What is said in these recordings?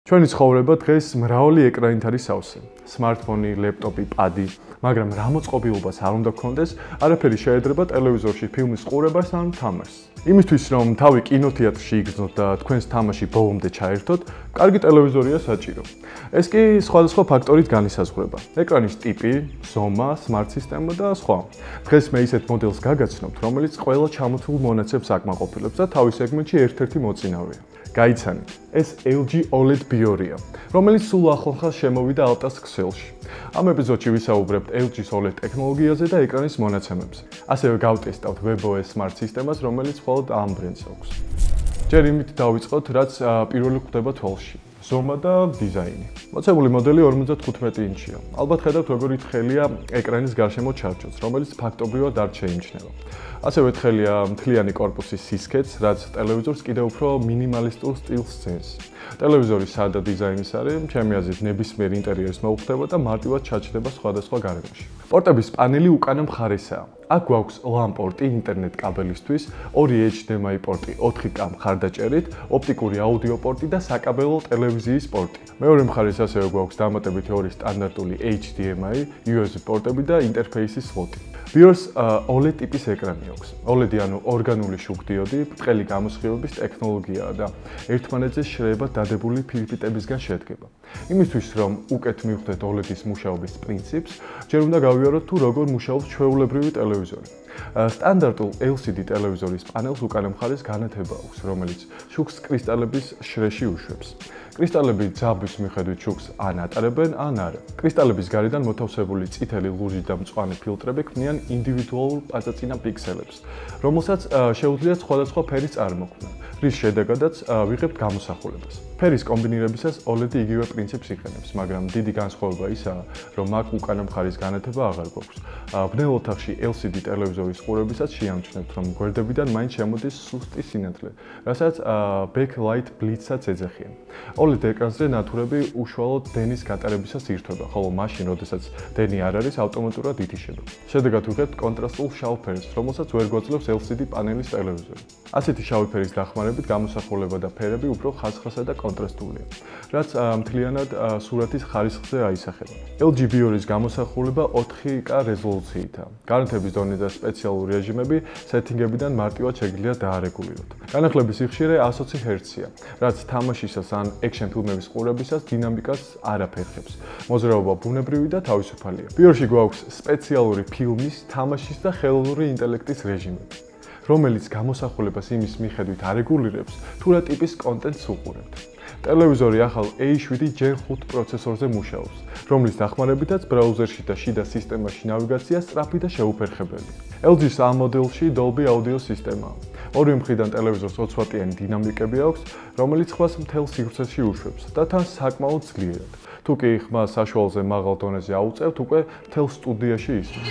ჩვენი ცხოვრება დღეს მრავალი ეკრანით არის სავსე. Smartphone, laptop, pad, მაგრამ რა მოწყობილობას არ უნდა გქონდეს, არაფერი შეედრება ტელევიზორში ფილმის ყურებას ან თამაშს. იმისთვის რომ თავი კინოთეატრში იგრძნოთ და თქვენს თამაში ბოლომდე ჩაერთოთ, კარგი ტელევიზორია საჭირო. ეს კი სხვადასხვა ფაქტორით განისაზღვრება. ეკრანის ტიპი, ზომა, smart სისტემა და სხვა. დღეს მე ისეთ მოდელს გაგაცნობთ, რომელიც ყველა ჩამოთვლილ მონაცემს აკმაყოფილებს და თავის სეგმენტში ერთ-ერთი მოწინავეა. გაიცანით, ეს LG OLED B2-ია, რომელიც სულ ახლახან შემოვიდა ალტას ქსელში. ამ ეპიზოდში ვისაუბრებთ LG-ის OLED ტექნოლოგიაზე და ეკრანის მონაცემებზე. ასევე გავტესტავთ WebOS smart სისტემას, რომელიც მხოლოდ ამ ბრენდს აქვს. ჯერ იმით დავიწყოთ, რაც პირველი ხვდება თვალში. ზომა და დიზაინი. მოცემული მოდელი 55 ინჩია. ალბათ ხედავთ, როგორი თხელია ეკრანის გარშემო ჩარჩოც, რომელიც ფაქტობრივად არ შეიმჩნევა. ასევე თხელია მთლიანი კორპუსის სისქეც, რაც ტელევიზორს კიდევ უფრო მინიმალისტურ სტილს ძენს. ტელევიზორი სადა დიზაინის არის, ჩემი აზრით ნებისმიერ ინტერიერს მოუხდება და მარტივად ჩაჭდება სხვადასხვა გარემოში. პორტების პანელი უკანა მხარესაა. აქ გვაქვს LAN პორტი ინტერნეტ კაბელისთვის, 2 HDMI პორტი 4K მხარდაჭერით, ოპტიკური აუდიო პორტი და საკაბელო ტელევიზიის პორტი. მეორე მხარეს ასევე გვაქვს დამატებითი 2 სტანდარტული HDMI, USB პორტები და ინტერფეისის სლოტი. BIOS OLED ტიპის ეკრანი აქვს. OLED ანუ ორგანული შუქდიოდი, ბრტყელი გამოსხივების ტექნოლოგიაა და ერთმანეთზე შრეებად დადებული ფილტრებისგან შედგება. იმისთვის რომ უკეთ მივხვდეთ OLED-ის მუშაობის პრინციპს, ჯერ უნდა გავიაროთ თუ როგორ მუშაობს ჩვეულებრივი ტელევიზორი. სტანდარტულ LCD ტელევიზორის პანელს უკანა მხარეს განათება აქვს, რომელიც შუქს კრისტალების შრეში უშვებს. კრისტალები ძაბვის მიხედვით შუქს ან ატარებენ, ან არა. კრისტალების გარედან მოთავსებული წითელი, ლურჯი და მწვანე ფილტრები ქმნიან ინდივიდუალურ პაწაწინა პიქსელებს, რომელსაც შეუძლიათ სხვადასხვა ფერის წარმოქმნა, რის შედეგადაც ვიღებთ გამოსახულებას. ფერის კომბინირებისას OLED იგივე პრინციპს იყენებს, მაგრამ დიდი განსხვავება ისაა, რომ აქ უკანა მხარის განათება აღარ გვაქვს. ბნელ ოთახში LCD ტელევიზორის ყურებისას შეამჩნევთ, რომ გვერდებიდან მაინც შემოდის სუსტი სინათლე, რასაც backlight blitz-აც ეძახიან. OLED ეკრანზე ნათურები უშუალოდ დენის გატარებისას ირთვება, ხოლო მაშინ, როდესაც დენი არ არის, ავტომატურად ითიშება. შედეგად ვიღებთ კონტრასტულ შავ ფერს, რომელსაც ვერ გვაძლევს LCD პანელის ტელევიზორი. ასეთი შავი ფერის დახმარებით გამოსახულება და ფერები უფრო ხასხასა და კონტრასტულია, რაც მთლიანად სურათის ხარისხზე აისახება. LG B2-ის გამოსახულება 4K რეზოლუციითაა. განათების დონე და სპეციალური რეჟიმები სეტინგებიდან მარტივად შეგიძლიათ დაარეგულიროთ. განახლების სიხშირე 120 Hz-ია, რაც თამაშისას ან action ფილმების ყურებისას დინამიკას არ აფერხებს. მოძრაობა ბუნებრივი და თავისუფალია. B2-ში გვაქვს სპეციალური ფილმის, თამაშის და ხელოვნური ინტელექტის რეჟიმები, რომელიც გამოსახულებას იმის მიხედვით არეგულირებს, თუ რა ტიპის კონტენტს უყურებთ. ტელევიზორი ახალ A7 Gen 5 პროცესორზე მუშაობს, რომლის დახმარებითაც ბრაუზერში და შიდა სისტემაში ნავიგაცია სწრაფი და შეუფერხებელი. LG-ის ამ მოდელში Dolby Audio სისტემაა. ორივე მხრიდან ტელევიზორს 20 ვატიანი დინამიკები აქვს, რომელიც ხმას მთელ სივრცეში უშვებს და თან საკმაოდ ძლიერად. თუ კი ხმა საშუალზე მაღალ დონეზე აუწევთ, უკვე მთელ სტუდიაში ისმის.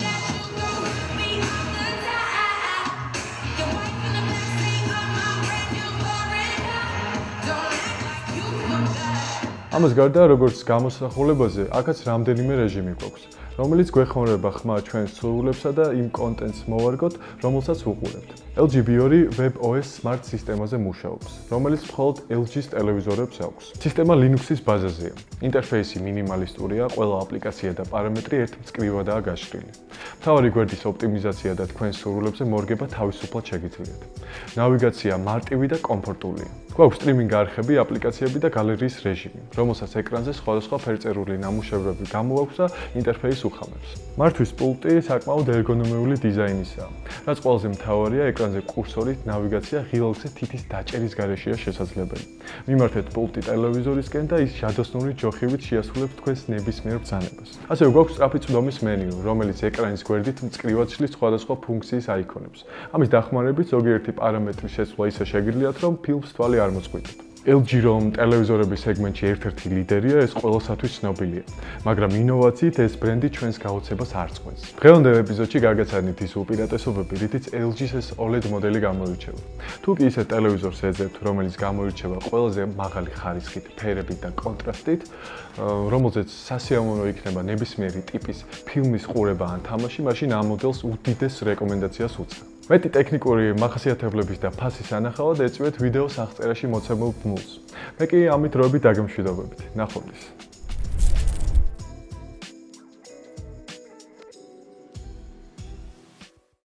ამას გარდა, როგორც გამოსახულებაზე, აქაც რამდენიმე რეჟიმი გვაქვს, რომელიც გვეხმარება ხმა ჩვენს სურვილებსა და იმ კონტენტს მოვარგოთ, რომელსაც ვუყურებთ. LG B2 WebOS smart სისტემაზე მუშაობს, რომელიც მხოლოდ LG-ის ტელევიზორებს აქვს. სისტემა Linux-ის ბაზაზეა. ინტერფეისი მინიმალისტურია, ყველა აპლიკაცია და პარამეტრი ერთ მწკრივადაა გაშლილი. მთავარი გვერდის ოპტიმიზაცია და თქვენს სურვილებზე მორგება თავისუფლად შეგიძლიათ. ნავიგაცია მარტივი და კომფორტულია. გვაქვს სტრიმინგ არხები, აპლიკაციები და გალერეის რეჟიმი, რომელსაც ეკრანზე სხვადასხვა ფერწერული ნამუშევრები გამოაქვს და ინტერფეის უხამებს. მართვის პულტი საკმაოდ ერგონომიული დიზაინისაა, რაც ყველაზე მთავარია, ეკრანზე კურსორით ნავიგაცია ღილაკზე თითის დაჭერის გარეშეა შესაძლებელი. მიმართეთ პულტი ტელევიზორისკენ და ის ჯადოსნური ჯოხივით შეასრულებს თქვენს ნებისმიერ ბრძანებას. ასევე გვაქვს სწრაფი წვდომის მენიუ, რომელიც ეკრანის გვერდით მწკრივად შლის სხვადასხვა ფუნქციის აიკონებს. ამის დახმარებით ზოგიერთი პარამეტრის შეცვლა ისე შეგიძლიათ, რომ ფილმს თვალი არ მოწყვიტოთ. LG რომ ტელევიზორების სეგმენტში ერთ-ერთი ლიდერია, ეს ყველასათვის ცნობილია, მაგრამ ინოვაციით ეს ბრენდი ჩვენს გაოცებას არ წყვეტს. დღევანდელ ეპიზოდში გაგაცანით ის უპირატესობები, რითიც LG-ის ეს OLED მოდელი გამოირჩევა. თუ კი ისეთ ტელევიზორს ეძებთ, რომელიც გამოირჩევა ყველაზე მაღალი ხარისხით, ფერებით და კონტრასტით, რომელზეც სასიამოვნო იქნება ნებისმიერი ტიპის ფილმის ყურება ან თამაში, მაშინ ამ მოდელს უდიდეს რეკომენდაციას უწევ. მეტი ტექნიკური მახასიათებლების და ფასის ანახავად ეწვიეთ ვიდეოს აღწერაში მოცემულ ბმულს. მე კი ამით დროებით დაგემშვიდობებით. ნახვამდის.